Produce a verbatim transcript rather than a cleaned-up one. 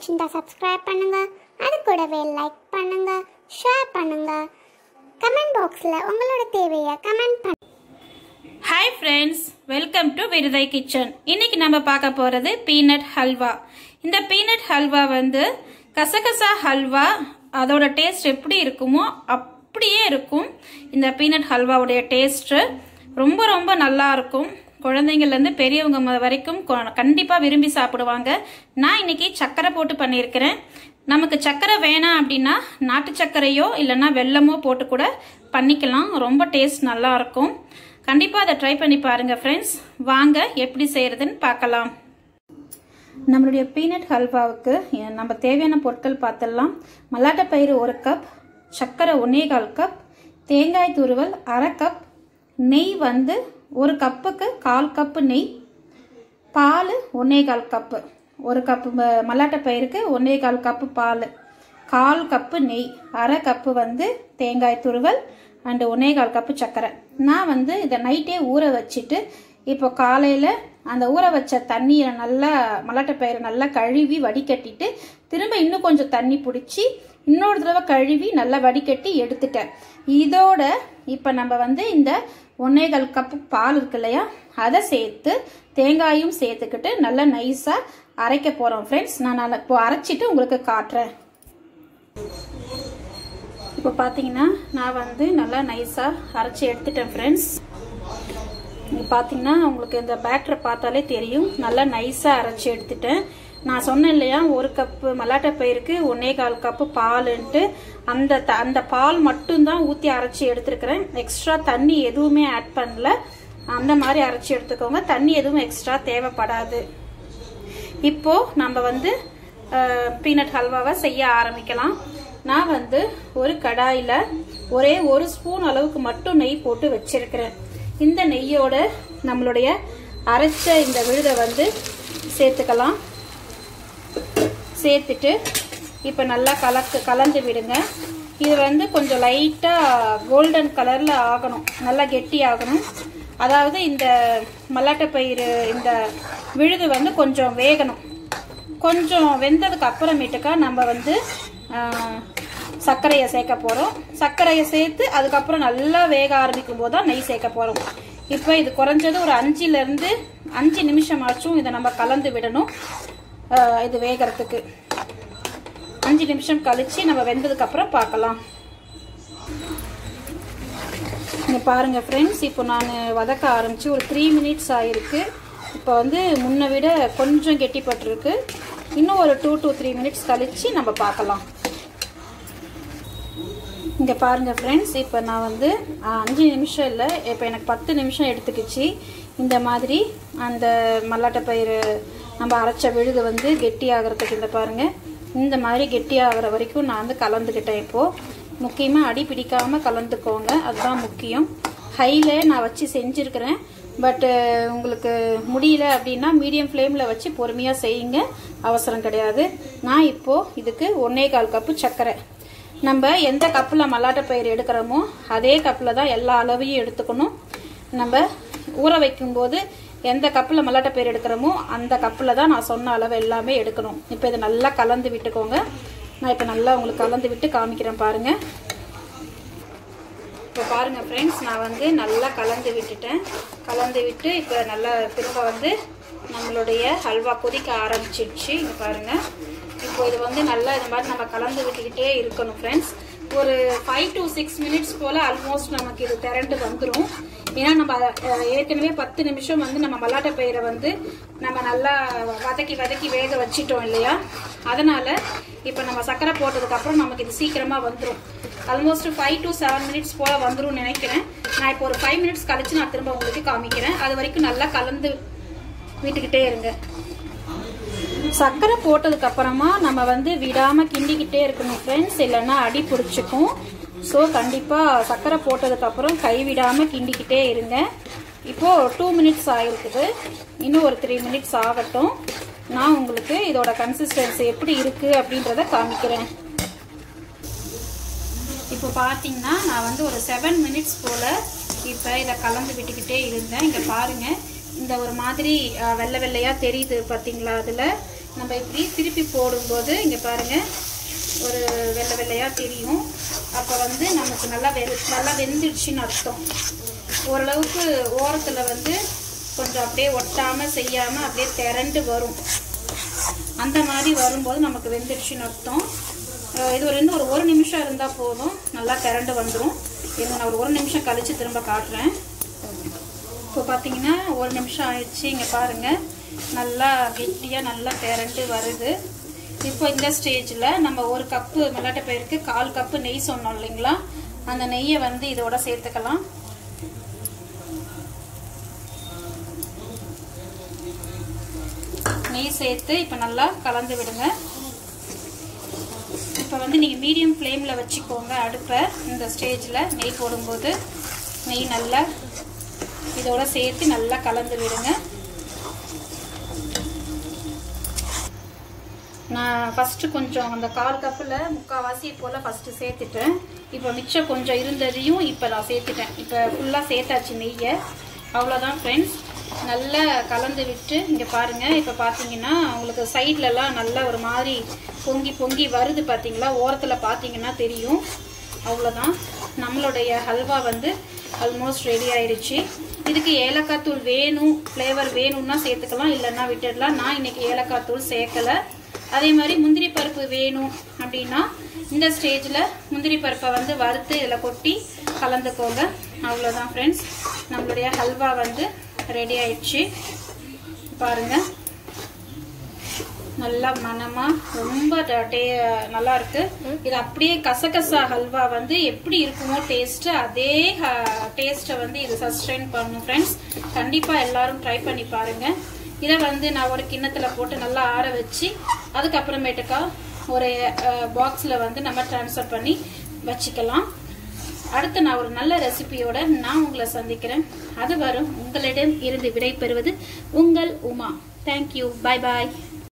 பிடிச்சிருந்தா சப்ஸ்கிரைப் பண்ணுங்க, அது கூடவே லைக் பண்ணுங்க, ஷேர் பண்ணுங்க, கமெண்ட் பாக்ஸில் உங்களோட தேவையை கமெண்ட் பண்ணுங்க. Hi friends, welcome to Virudhai kitchen. இன்னைக்கு நம்ம பார்க்க போகிறது பீனட் ஹல்வா. இந்த பீனட் ஹல்வா வந்து கசகசா ஹல்வா அதோட டேஸ்ட் எப்படி இருக்குமோ அப்படியே இருக்கும். இந்த பீனட் ஹல்வாவுடைய டேஸ்ட்டு ரொம்ப ரொம்ப நல்லா இருக்கும். குழந்தைங்கள்லேருந்து பெரியவங்க வரைக்கும் கண்டிப்பாக விரும்பி சாப்பிடுவாங்க. நான் இன்னைக்கு சர்க்கரை போட்டு பண்ணியிருக்கிறேன். நமக்கு சர்க்கரை வேணாம் அப்படின்னா நாட்டு சர்க்கரையோ இல்லைன்னா வெல்லமோ போட்டு கூட பண்ணிக்கலாம். ரொம்ப டேஸ்ட் நல்லா இருக்கும். கண்டிப்பாக அதை ட்ரை பண்ணி பாருங்கள் ஃப்ரெண்ட்ஸ். வாங்க எப்படி செய்கிறதுன்னு பார்க்கலாம். நம்மளுடைய பீனட் ஹல்வாவுக்கு நம்ம தேவையான பொருட்கள் பார்த்துடலாம். மல்லாட்டப்பயிறு ஒரு கப், சர்க்கரை ஒன்னே கால் கப், தேங்காய் துருவல் அரை கப், நெய் வந்து ஒரு கப்புக்கு கால் கப்பு நெய், பால் ஒன்னே கால் கப்பு, ஒரு கப்பு மல்லாட்டப்பயிருக்கு ஒன்னே கால் கப்பு பால், கால் கப்பு நெய், அரை கப்பு வந்து தேங்காய் துருவல் அண்டு ஒன்னே கால் கப்பு சர்க்கரை. நான் வந்து இதை நைட்டே ஊற வச்சுட்டு இப்போ காலையில் அந்த ஊற வச்ச தண்ணியை நல்லா மல்லாட்டப்பயிரை நல்லா கழுவி வடிகட்டிட்டு திரும்ப இன்னும் கொஞ்சம் தண்ணி பிடிச்சி இன்னொரு தடவை கழுவி நல்லா வடிகட்டி எடுத்துட்டேன். இதோட இப்போ நம்ம வந்து இந்த ஒன்னேகால் கப்பு பால் இருக்கு இல்லையா, அதை சேர்த்து தேங்காயும் சேர்த்துக்கிட்டு நல்லா நைஸாக அரைக்க போகிறோம் ஃப்ரெண்ட்ஸ். நான் நல்லா இப்போ அரைச்சிட்டு உங்களுக்கு காட்டுறேன். இப்போ பார்த்தீங்கன்னா நான் வந்து நல்லா நைஸாக அரைச்சி எடுத்துட்டேன் ஃப்ரெண்ட்ஸ். இங்கே பார்த்தீங்கன்னா உங்களுக்கு இந்த பேட்டரை பார்த்தாலே தெரியும், நல்லா நைஸாக அரைச்சி எடுத்துட்டேன். நான் சொன்னேன் இல்லையா, ஒரு கப்பு மல்லாட்டப்பயிருக்கு ஒன்னே கால் கப்பு பாலுன்ட்டு, அந்த அந்த பால் மட்டும்தான் ஊற்றி அரைச்சி எடுத்துருக்கிறேன். எக்ஸ்ட்ரா தண்ணி எதுவுமே ஆட் பண்ணல. அந்த மாதிரி அரைச்சி எடுத்துக்கோங்க, தண்ணி எதுவும் எக்ஸ்ட்ரா தேவைப்படாது. இப்போது நம்ம வந்து பீனட் ஹல்வாவை செய்ய ஆரம்பிக்கலாம். நான் வந்து ஒரு கடாயில் ஒரே ஒரு ஸ்பூன் அளவுக்கு மட்டும் நெய் போட்டு வச்சிருக்கிறேன். இந்த நெய்யோட நம்மளுடைய அரைச்ச இந்த விழுதை வந்து சேர்த்துக்கலாம். சேர்த்துட்டு இப்போ நல்லா கலக்கு கலந்து விடுங்க. இது வந்து கொஞ்சம் லைட்டாக கோல்டன் கலரில் ஆகணும், நல்லா கெட்டி ஆகணும். அதாவது இந்த மல்லாட்டப்பயிறு இந்த விழுது வந்து கொஞ்சம் வேகணும். கொஞ்சம் வெந்ததுக்கு அப்புறமேட்டுக்கா நம்ம வந்து சர்க்கரையை சேர்க்க போகிறோம். சர்க்கரையை சேர்த்து அதுக்கப்புறம் நல்லா வேக ஆரம்பிக்கும் போது தான் நெய் சேர்க்க போகிறோம். இப்போ இது குறைஞ்சது ஒரு அஞ்சுலேருந்து அஞ்சு நிமிஷம் ஆச்சும் இதை நம்ம கலந்து விடணும். இது வேகிறதுக்கு அஞ்சு நிமிஷம் கழிச்சு நம்ம வெந்ததுக்கு அப்புறம் பார்க்கலாம். இங்கே பாருங்க ஃப்ரெண்ட்ஸ், இப்போ நான் வதக்க ஆரம்பிச்சு ஒரு த்ரீ மினிட்ஸ் ஆயிருக்கு. இப்போ வந்து முன்னை விட கொஞ்சம் கெட்டிப்பட்டிருக்கு. இன்னும் ஒரு டூ டு த்ரீ மினிட்ஸ் கழிச்சு நம்ம பார்க்கலாம். இங்கே பாருங்கள் ஃப்ரெண்ட்ஸ், இப்போ நான் வந்து அஞ்சு நிமிஷம் இல்லை, இப்போ எனக்கு பத்து நிமிஷம் எடுத்துக்கிச்சு. இந்த மாதிரி அந்த மல்லாட்டப்பயிறு நம்ம அரைச்ச விழுது வந்து கெட்டி ஆகிறதுக்கு இந்த பாருங்கள், இந்த மாதிரி கெட்டி ஆகிற வரைக்கும் நான் வந்து கலந்துக்கிட்டேன். இப்போது முக்கியமாக அடி பிடிக்காமல் கலந்துக்கோங்க, அதுதான் முக்கியம். ஹையில் நான் வச்சு செஞ்சுருக்கிறேன். பட்டு உங்களுக்கு முடியல அப்படின்னா மீடியம் ஃப்ளேமில் வச்சு பொறுமையாக செய்யுங்க, அவசரம் கிடையாது. நான் இப்போது இதுக்கு ஒன்னே கால் கப்பு சர்க்கரை, நம்ம எந்த கப்பில் மல்லாட்டப்பயிறு எடுக்கிறோமோ அதே கப்பில் தான் எல்லா அளவையும் எடுத்துக்கணும். நம்ம ஊற வைக்கும்போது எந்த கப்பில் மல்லாட்டப்பயிறு எடுக்கிறோமோ அந்த கப்பில் தான் நான் சொன்ன அளவு எல்லாமே எடுக்கணும். இப்போ இதை நல்லா கலந்து விட்டுக்கோங்க. நான் இப்போ நல்லா உங்களுக்கு கலந்து விட்டு காமிக்கிறேன் பாருங்கள். இப்போ பாருங்கள் ஃப்ரெண்ட்ஸ், நான் வந்து நல்லா கலந்து விட்டுட்டேன். கலந்து விட்டு இப்போ நல்லா திரும்ப வந்து நம்மளுடைய ஹல்வா கொதிக்க ஆரம்பிச்சிடுச்சு. இங்கே பாருங்கள், இப்போ இது வந்து நல்லா இந்த மாதிரி நம்ம கலந்து விட்டுக்கிட்டே இருக்கணும் ஃப்ரெண்ட்ஸ். ஒரு ஃபைவ் டு சிக்ஸ் மினிட்ஸ் போல் ஆல்மோஸ்ட் நமக்கு இது திரண்டு வந்துடும். ஏன்னா நம்ம ஏற்கனவே பத்து நிமிஷம் வந்து நம்ம மல்லாட்டப்பயிரை வந்து நம்ம நல்லா வதக்கி வதக்கி வேக வச்சிட்டோம் இல்லையா, அதனால் இப்போ நம்ம சர்க்கரை போட்டதுக்கப்புறம் நமக்கு இது சீக்கிரமாக வந்துடும். Almost five to seven minutes போல் வந்துடும் நினைக்கிறேன். நான் இப்போ ஒரு ஃபைவ் மினிட்ஸ் கழிச்சு நான் திரும்ப உங்களுக்கு காமிக்கிறேன். அது வரைக்கும் நல்லா கலந்து விட்டுக்கிட்டே இருங்க. சர்க்கரை போட்டதுக்கு அப்புறமா நம்ம வந்து விடாம கிண்டிக்கிட்டே இருக்கணும் ஃப்ரெண்ட்ஸ், இல்லைன்னா அடி பிடிச்சிக்கும். ஸோ கண்டிப்பாக சர்க்கரை போட்டதுக்கு அப்புறம் கைவிடாம கிண்டிக்கிட்டே இருங்க. இப்போ டூ மினிட்ஸ் ஆகிருக்குது, இன்னும் ஒரு த்ரீ மினிட்ஸ் ஆகட்டும். நான் உங்களுக்கு இதோட கன்சிஸ்டன்சி எப்படி இருக்கு அப்படின்றத காமிக்கிறேன். இப்போ பார்த்தீங்கன்னா நான் வந்து ஒரு செவன் மினிட்ஸ் போல் இப்போ இதை கலந்து விட்டுக்கிட்டே இருந்தேன். இங்கே பாருங்கள், இந்த ஒரு மாதிரி வெள்ளை வெள்ளையாக தெரியுது பார்த்தீங்களா. அதில் நம்ம இப்படி திருப்பி போடும்போது இங்கே பாருங்கள் ஒரு வெள்ளை வெள்ளையாக தெரியும். அப்போ வந்து நமக்கு நல்லா வெ நல்லா வெந்துடுச்சின்னு அர்த்தம். ஓரளவுக்கு ஓரத்தில் வந்து கொஞ்சம் அப்படியே ஒட்டாமல் செய்யாமல் அப்படியே திரண்டு வரும். அந்த மாதிரி வரும்போது நமக்கு வெந்துடுச்சின்னு அர்த்தம். இது ஒரு இன்னும் ஒரு ஒரு நிமிஷம் இருந்தால் போதும், நல்லா திரண்டு வந்துடும். இதை நான் ஒரு ஒரு நிமிஷம் கழித்து திரும்ப காட்டுறேன். இப்போ பார்த்தீங்கன்னா ஒரு நிமிஷம் ஆயிடுச்சு. இங்கே பாருங்கள் நல்லா கெட்டியாக நல்லா திரண்டு வருது. இப்போ இந்த ஸ்டேஜில் நம்ம ஒரு கப்பு மல்லாட்டை பயிருக்கு கால் கப்பு நெய் சொன்னோம் இல்லைங்களா, அந்த நெய்யை வந்து இதோட சேர்த்துக்கலாம். நெய் சேர்த்து இப்போ நல்லா கலந்து விடுங்க. இப்போ வந்து நீங்கள் மீடியம் ஃப்ளேமில் வச்சுக்கோங்க அடுப்பை. இந்த ஸ்டேஜில் நெய் போடும்போது நெய் நல்லா இதோட சேர்த்து நல்லா கலந்து விடுங்க. நான் ஃபஸ்ட்டு கொஞ்சம் அந்த கால் கப்பில் முக்கால்வாசி போல் ஃபஸ்ட்டு சேர்த்துட்டேன். இப்போ மிச்சம் கொஞ்சம் இருந்ததையும் இப்போ நான் சேர்த்துட்டேன். இப்போ ஃபுல்லாக சேர்த்தாச்சு நெய்யை. அவ்வளோதான் ஃப்ரெண்ட்ஸ். நல்லா கலந்து விட்டு இங்கே பாருங்கள். இப்போ பார்த்தீங்கன்னா உங்களுக்கு சைட்லலாம் நல்லா ஒரு மாதிரி பொங்கி பொங்கி வருது பார்த்தீங்களா, ஓரத்தில் பார்த்தீங்கன்னா தெரியும். அவ்வளோதான், நம்மளுடைய ஹல்வா வந்து ஆல்மோஸ்ட் ரெடி ஆயிடுச்சு. இதுக்கு ஏலக்காய் தூள் வேணும், ஃப்ளேவர் வேணும்னா சேர்த்துக்கலாம், இல்லைன்னா விட்டுடலாம். நான் இன்றைக்கி ஏலக்காய் தூள் சேர்க்கலை. அதே மாதிரி முந்திரி பருப்பு வேணும் அப்படின்னா இந்த ஸ்டேஜில் முந்திரி பருப்பை வந்து வறுத்து இதில் கொட்டி கலந்துக்கோங்க. அவ்வளோதான் ஃப்ரெண்ட்ஸ், நம்மளுடைய ஹல்வா வந்து ரெடி ஆயிடுச்சு. பாருங்கள் நல்லா மனமாக ரொம்ப டே நல்லா இருக்கு. இது அப்படியே கசகசா ஹல்வா வந்து எப்படி இருக்குமோ டேஸ்ட்டு, அதே டேஸ்ட்டை வந்து இது சஸ்டெயின் பண்ணும் ஃப்ரெண்ட்ஸ். கண்டிப்பாக எல்லாரும் ட்ரை பண்ணி பாருங்கள். இதை வந்து நான் ஒரு கிண்ணத்தில் போட்டு நல்லா ஆற வச்சு அதுக்கப்புறமேட்டுக்கா ஒரு பாக்ஸில் வந்து நம்ம ட்ரான்ஸ்ஃபர் பண்ணி வச்சுக்கலாம். அடுத்து நான் ஒரு நல்ல ரெசிபியோட நான் உங்களை சந்திக்கிறேன். அது வரும் உங்களிடம் இருந்து விடை பெறுவது உங்கள் உமா. தேங்க்யூ. பாய் பாய்.